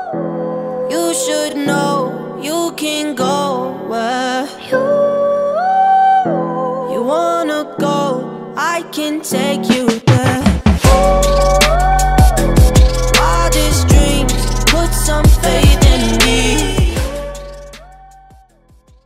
You should know you can go where you wanna go. I can take you